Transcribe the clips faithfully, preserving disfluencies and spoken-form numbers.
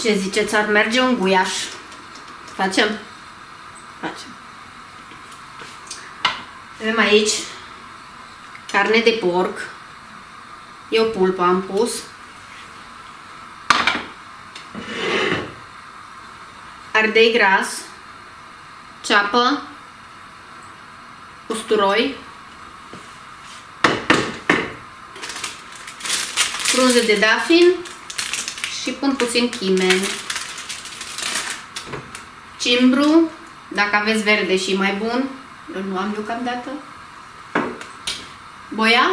Ce ziceți, ar merge un guiaș? Facem? Facem. Avem aici carne de porc. Eu pulpă am pus. Ardei gras, ceapă, usturoi, frunze de dafin și pun puțin chimen, cimbru, dacă aveți verde și mai bun, eu nu am deocamdată, boia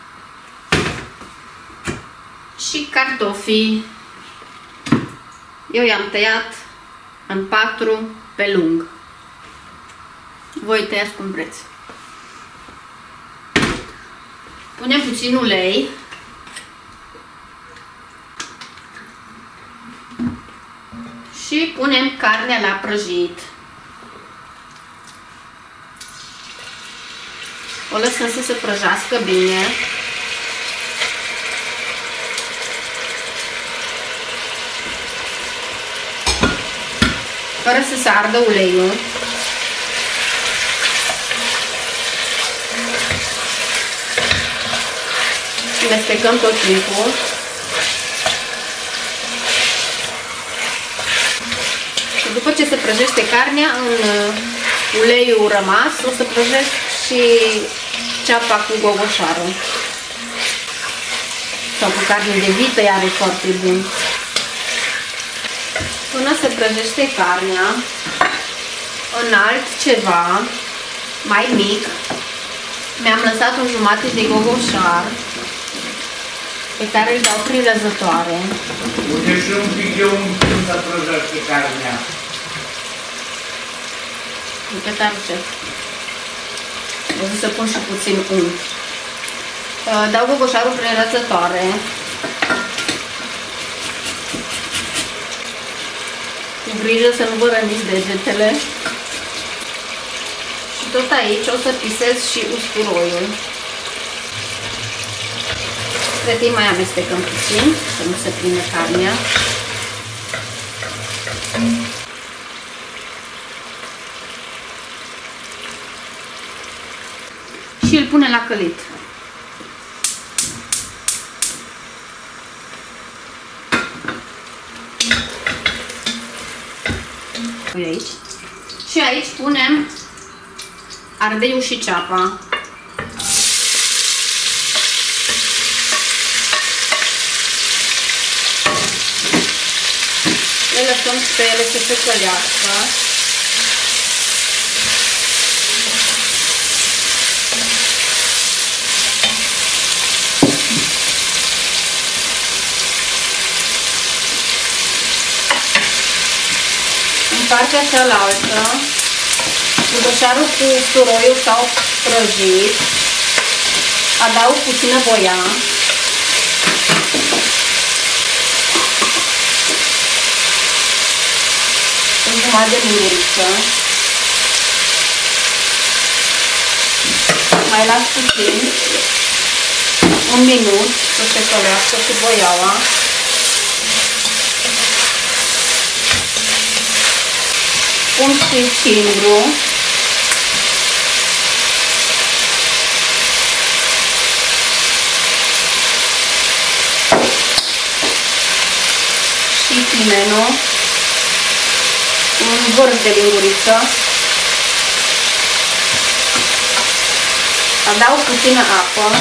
și cartofii. Eu i-am tăiat în patru pe lung. Voi tăiați cum vreți. Punem puțin ulei. Și punem carnea la prăjit. O lăsăm să se prăjească bine. Fără să se ardă uleiul. Și mestecăm tot timpul. Și după ce se prăjește carnea, în uleiul rămas, o să prăjesc și ceapa cu gogoșarul. Sau cu carne de vită, iar e foarte bun. Până se prăjește carnea, înalt ceva mai mic, mi-am lăsat un jumate de gogoșar pe care îl dau prin răzătoare. Pune și un pic de un când să prăjește carnea. Uite tare ce. O să pun și puțin unt. Dau gogoșarul prin răzătoare. Cu grijă să nu vă răniți degetele. Și tot aici o să pisez și usturoiul. Între timp mai amestecăm puțin, să nu se prinde carnea. Și îl punem la călit. Aici. Și aici punem ardeiul și ceapa. Le lăsăm pe ele să se călească. Partea cealaltă, gogoșarul cu usturoiul s-au prăjit, adaug puțină boia, un jumătate de linguriță, mai las puțin, un minut să se călească cu boiaua. Pun și cimbru. Și chimenul. Un vârf de linguriță. Adaug puțină apă.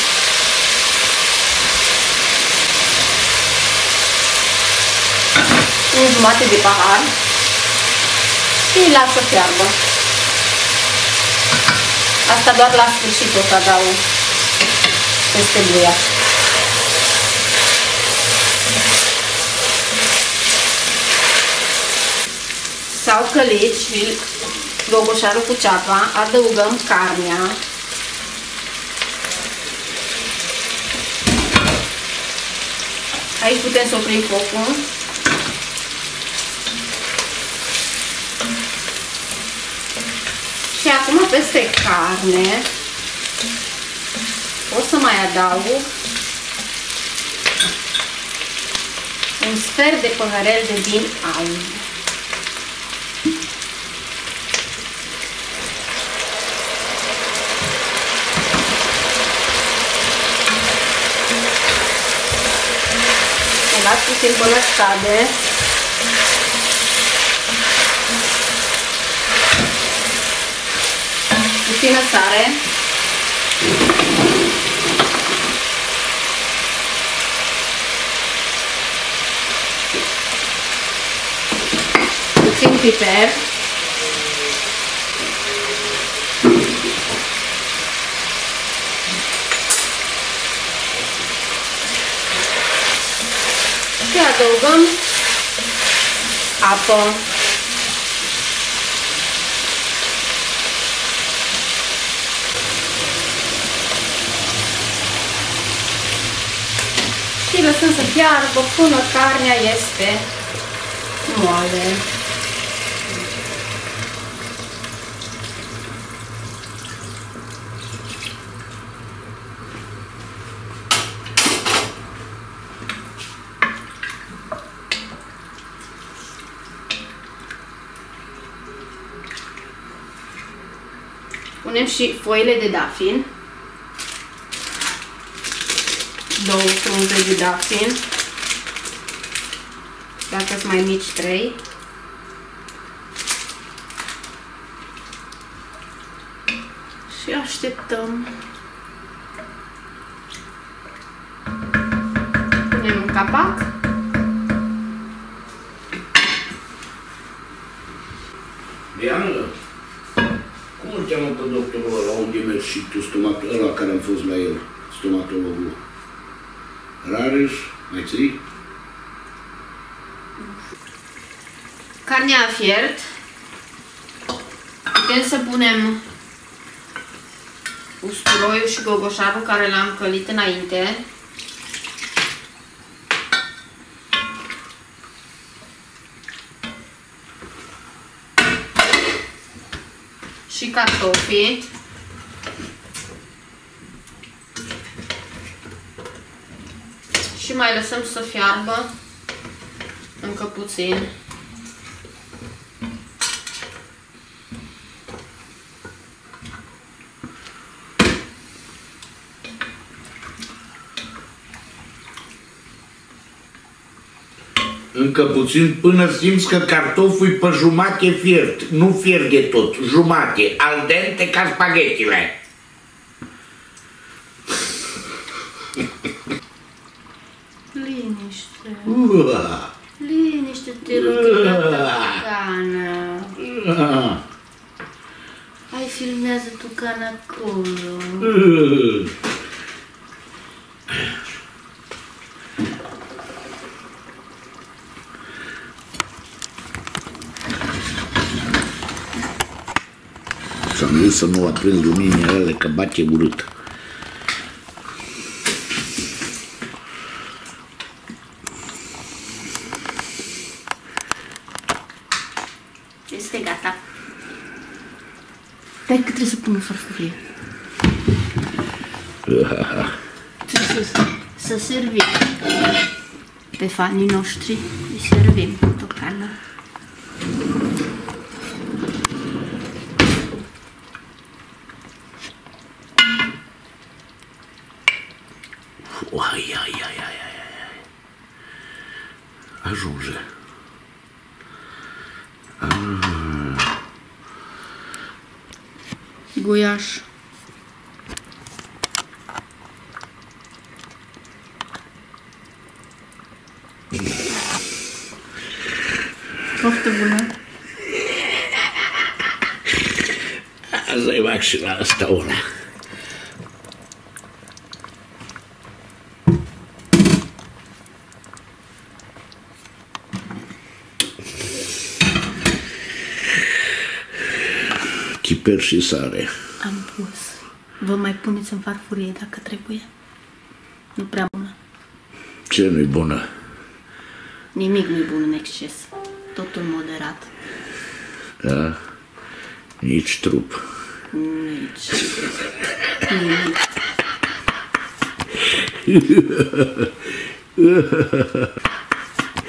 Un jumate de pahar. Și îi las să fiarbă. Asta doar la sfârșit o să adaug peste buia. S-au călit și gogoșarul cu ceapa, adăugăm carnea. Aici putem să oprim focul. Și acum peste carne o să mai adaug un sfert de păhărel de vin alb. O las puțin până scade. Puțină sare. Puțin piper. Și adăugăm apă. Și lăsăm să fiarbă până carnea este moale. Punem și foile de dafin. Două frunze de dafin. Dacă sunt mai mici, trei. Și așteptăm. Punem un capac. Diana, cum îl cheamă pe doctorul ăla, unde mergi și tu, stomatul ăla care am fost la el, stomatologul? Rareș, mai ții? Carnea a fiert. Putem să punem usturoiul și gogoșarul care l-am călit înainte. Și cartofii. Și mai lăsăm să fiarbă încă puțin. Încă puțin până simți că cartoful e pe jumate fiert. Nu fierge tot, jumate, al dente ca spaghetile. Liniște. Uh. Liniște, te rog, Tucana. Uh. Hai, filmează Tucana acolo. Uh. S-am zis să nu aprins luminile alea, că bate urât. Este gata. Dar că trebuie să pun în farfurie. Trebuie să, să servim. Pe fanii noștri îi servim Tucana. Ai, ai, ai, ai, ai. Ajunge. Ah. Guiaș. Poftă bună. Să-i fac și la asta una. Chiper și sare. Am pus. Vă mai puneți în farfurie dacă trebuie. Nu prea bună. Ce nu-i bună? Nimic nu-i bun în exces. Totul moderat. Da? Nici trup. Nici. Nimic.